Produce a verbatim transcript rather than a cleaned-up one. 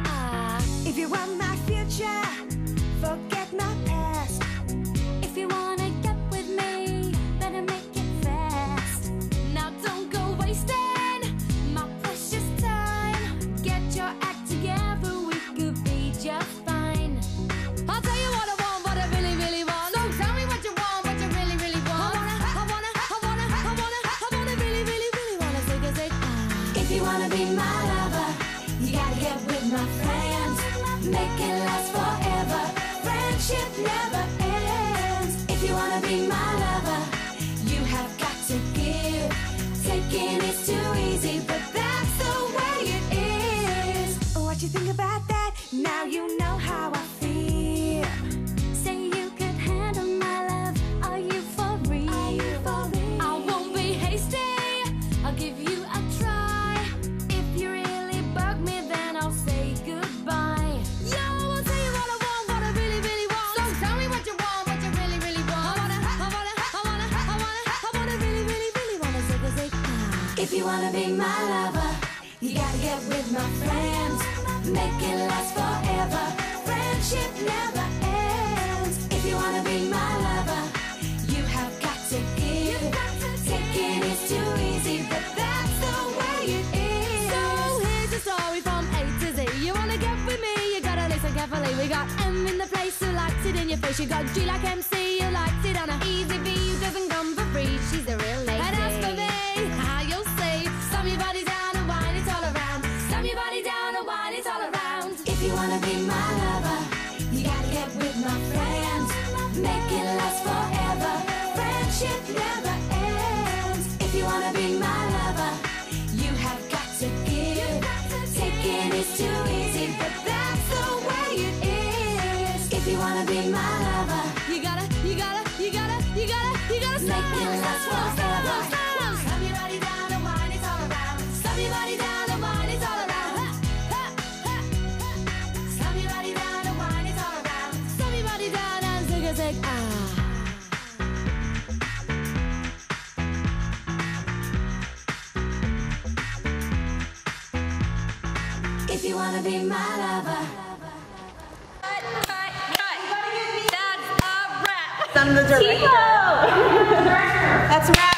ah. If you want my future, forget my past. If you wanna get with me, better make it fast. Now don't go wasting my precious time. Get your act together, we could be just fine. I'll tell you what I want, what I really, really want. So tell me what you want, what you really, really want. I wanna, I wanna, I wanna, I wanna, I wanna really, really, really wanna say, cause it, ah. If you wanna be my lover, you gotta get with my friends. Make it last forever. Friendship never ends. If you wanna be my lover, you have got to give. Taking is too easy, but that's the way it is. What you think about that? Now you know how I feel. Say you could handle my love. Are you for real? Are you for real? I won't be hasty. I'll give you a try. If you really bug me, then I'll say goodbye. Yo, I'll tell you what I want, what I really, really want. So tell me what you want, what you really, really want. I wanna, I wanna, I wanna, I wanna, I wanna really, really, really wanna say, cause it, ah. If you wanna be my lover, you gotta get with my friends. Make it last forever. Friendship never ends. If you wanna be my lover, you have got to give. Taking is too easy, but that's the way it is. So here's the story from A to Z. You wanna get with me, you gotta listen carefully. We got M in the place who likes it in your face. You got G like M C who likes it on a easy V who doesn't come for free. She's a real lady. And as for me, how you'll say, slam your body down and wine it all around. Slam your body down and wine it all around. If you wanna be my lover, you gotta get with my friends. Make it last forever. Friendship never ends. If you wanna be my lover, you have got to give. Taking is too easy, but that's the way it is. If you wanna be my lover, you gotta, you gotta, you gotta, you gotta, you gotta make it last forever. Slam your body down and wine it all around. Slam your body down and wine it all around. Slam your body down and wine it all around. Slam your body down and zig a zig, ah. If you wanna be my lover. Cut, cut, cut. That's a wrap. I'm the director. That's a wrap.